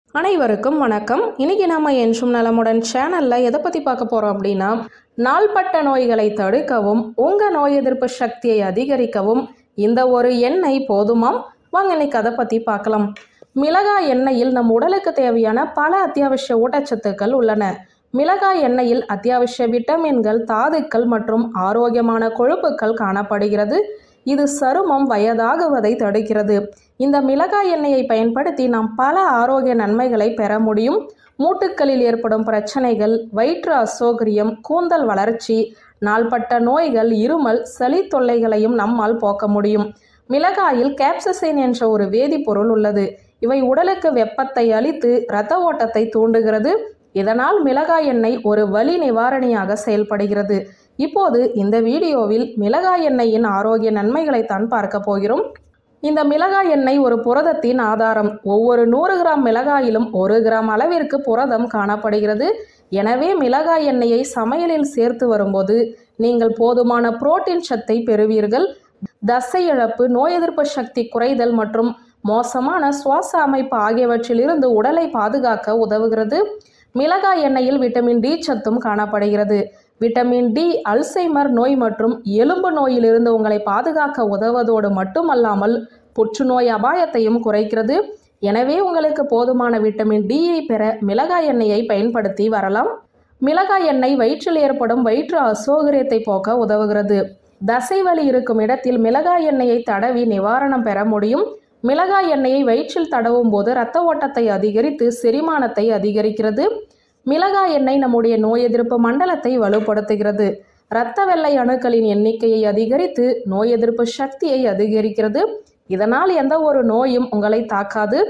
அனைவருக்கும் வணக்கம். இன்னைக்கு நம்ம என்றும் நலமுடன் சேனல்ல எதை பத்தி பார்க்க போறோம் அப்படின்னா, நாள்பட்ட நோய்களை தடுக்கவும் உங்க நோய் எதிர்ப்பு சக்தியை அதிகரிக்கவும் இந்த ஒரு எண்ணெய் போதுமாம். வாங்க இன்னைக்கு அதை பத்தி பார்க்கலாம். மிளகாய் எண்ணெயில் நம் உடலுக்கு தேவையான பல அத்தியாவசிய ஊட்டச்சத்துக்கள் உள்ளன. மிளகாய் எண்ணெயில் அத்தியாவசிய விட்டமின்கள், தாதுக்கள் மற்றும் ஆரோக்கியமான கொழுப்புகள் காணப்படுகிறது. இது சருமம் வயதாகுவதை தடுக்கிறது. இந்த மிளகாய் எண்ணெயை பயன்படுத்தி நாம் பல ஆரோக்கிய நன்மைகளை பெற முடியும். மூட்டுக்களில் ஏற்படும் பிரச்சனைகள், வயிற்று அசௌகரியம், கூந்தல் வளர்ச்சி, நாள்பட்ட நோய்கள், இருமல், சளி தொல்லைகளையும் நம்மால் போக்க முடியும். மிளகாயில் கேப்சசைன் என்ற ஒரு வேதிப்பொருள் உள்ளது. இவை உடலுக்கு வெப்பத்தை அளித்து இரத்த ஓட்டத்தை தூண்டுகிறது. இதனால் மிளகாய் எண்ணெய் ஒரு வலி நிவாரணியாக செயல்படுகிறது. இப்போது இந்த வீடியோவில் மிளகாய் எண்ணெயின் ஆரோக்கிய நன்மைகளை தான் பார்க்க போகிறோம். இந்த மிளகாய் எண்ணெய் ஒரு புரதத்தின் ஆதாரம். ஒவ்வொரு 100 கிராம் மிளகாயிலும் 1 கிராம் அளவிற்கு புரதம் காணப்படுகிறது. எனவே மிளகாய் எண்ணெயை சமையலில் சேர்த்து வரும்போது நீங்கள் போதுமான புரோட்டீன் சத்தை பெறுவீர்கள். தசை இழப்பு, நோய் எதிர்ப்பு சக்தி குறைதல் மற்றும் மோசமான சுவாச அமைப்பு ஆகியவற்றிலிருந்து உடலை பாதுகாக்க உதவுகிறது. மிளகாய் எண்ணெயில் விட்டமின் டி சத்தும் காணப்படுகிறது. விட்டமின் டி அல்சைமர் நோய் மற்றும் எலும்பு நோயிலிருந்து உங்களை பாதுகாக்க உதவுவதோடு மட்டுமல்லாமல் புற்றுநோய் அபாயத்தையும் குறைக்கிறது. எனவே உங்களுக்கு போதுமான விட்டமின் டியை பெற மிளகாய் எண்ணெயை பயன்படுத்தி வரலாம். மிளகாய் எண்ணெய் வயிற்றில் ஏற்படும் வயிற்று அசௌகரியத்தை போக்க உதவுகிறது. தசை வலி இருக்கும் இடத்தில் மிளகாய் எண்ணெயை தடவி நிவாரணம் பெற முடியும். மிளகாய் எண்ணெயை வயிற்றில் தடவும் போது இரத்த ஓட்டத்தை அதிகரித்து செரிமானத்தை அதிகரிக்கிறது. மிளகாய் எண்ணெய் நம்முடைய நோய் எதிர்ப்பு மண்டலத்தை வலுப்படுத்துகிறது. இரத்த வெள்ளை அணுக்களின் எண்ணிக்கையை அதிகரித்து நோய் எதிர்ப்பு சக்தியை அதிகரிக்கிறது. இதனால் எந்த ஒரு நோயும் உங்களை தாக்காது.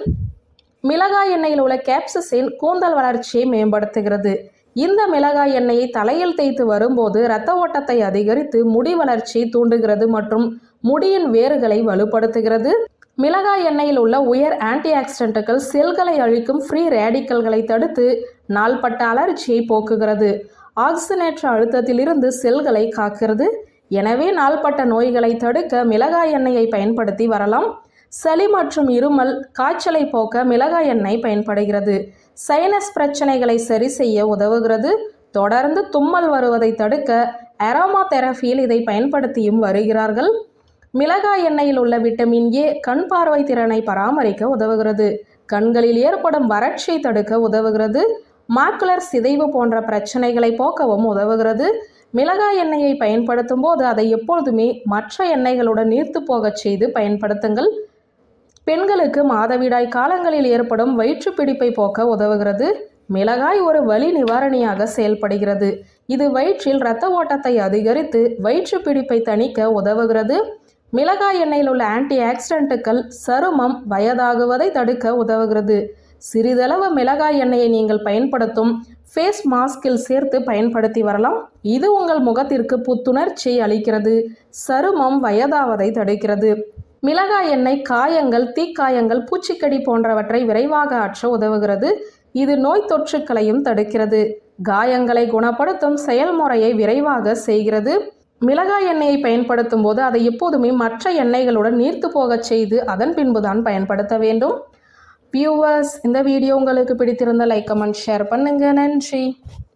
மிளகாய் எண்ணெயில் உள்ள கேப்சசைன் கூந்தல் வளர்ச்சியை மேம்படுத்துகிறது. இந்த மிளகாய் எண்ணெயை தலையில் தேய்த்து வரும்போது இரத்த ஓட்டத்தை அதிகரித்து முடி வளர்ச்சியை தூண்டுகிறது மற்றும் முடியின் வேர்களை வலுப்படுத்துகிறது. மிளகாய் எண்ணெயில் உள்ள உயர் ஆன்டி ஆக்சிடென்ட்டுகள் செல்களை அழிக்கும் ஃப்ரீ ரேடிக்கல்களை தடுத்து நாள்பட்ட அலர்ச்சியை போக்குகிறது. ஆக்சிஜனேற்ற அழுத்தத்திலிருந்து செல்களை காக்கிறது. எனவே நாள்பட்ட நோய்களை தடுக்க மிளகாய் எண்ணெயை பயன்படுத்தி வரலாம். சளி மற்றும் இருமல், காய்ச்சலை போக்க மிளகாய் எண்ணெய் பயன்படுகிறது. சைனஸ் பிரச்சனைகளை சரி செய்ய உதவுகிறது. தொடர்ந்து தும்மல் வருவதை தடுக்க அரோமா தெரபியில் இதை பயன்படுத்தியும் வருகிறார்கள். மிளகாய் எண்ணெயில் உள்ள விட்டமின் ஏ கண் பார்வை திறனை பராமரிக்க உதவுகிறது. கண்களில் ஏற்படும் வறட்சியை தடுக்க உதவுகிறது. மாக்குலர் சிதைவு போன்ற பிரச்சனைகளை போக்கவும் உதவுகிறது. மிளகாய் எண்ணெயை பயன்படுத்தும் போது அதை எப்பொழுதுமே மற்ற எண்ணெய்களுடன் நீர்த்து போகச் செய்து பயன்படுத்துங்கள். பெண்களுக்கு மாதவிடாய் காலங்களில் ஏற்படும் வயிற்று பிடிப்பை போக்க உதவுகிறது. மிளகாய் ஒரு வலி நிவாரணியாக செயல்படுகிறது. இது வயிற்றில் இரத்த ஓட்டத்தை அதிகரித்து வயிற்று பிடிப்பை தணிக்க உதவுகிறது. மிளகாய் எண்ணெயில் உள்ள ஆன்டி ஆக்சிடென்ட்டுகள் சருமம் வயதாகுவதை தடுக்க உதவுகிறது. சிறிதளவு மிளகாய் எண்ணெயை நீங்கள் பயன்படுத்தும் ஃபேஸ் மாஸ்கில் சேர்த்து பயன்படுத்தி வரலாம். இது உங்கள் முகத்திற்கு புத்துணர்ச்சியை அளிக்கிறது. சருமம் வயதாவதை தடுக்கிறது. மிளகாய் எண்ணெய் காயங்கள், தீக்காயங்கள், பூச்சிக்கடி போன்றவற்றை விரைவாக ஆற்ற உதவுகிறது. இது நோய் தொற்றுக்களையும் தடுக்கிறது. காயங்களை குணப்படுத்தும் செயல்முறையை விரைவாக செய்கிறது. மிளகாய் எண்ணெயை பயன்படுத்தும் போது அதை எப்போதுமே மற்ற எண்ணெய்களுடன் நீர்த்து போகச் செய்து அதன் பின்புதான் பயன்படுத்த வேண்டும். வியூவர்ஸ், இந்த வீடியோ உங்களுக்கு பிடித்திருந்த லைக், கமெண்ட், ஷேர் பண்ணுங்க. நன்றி.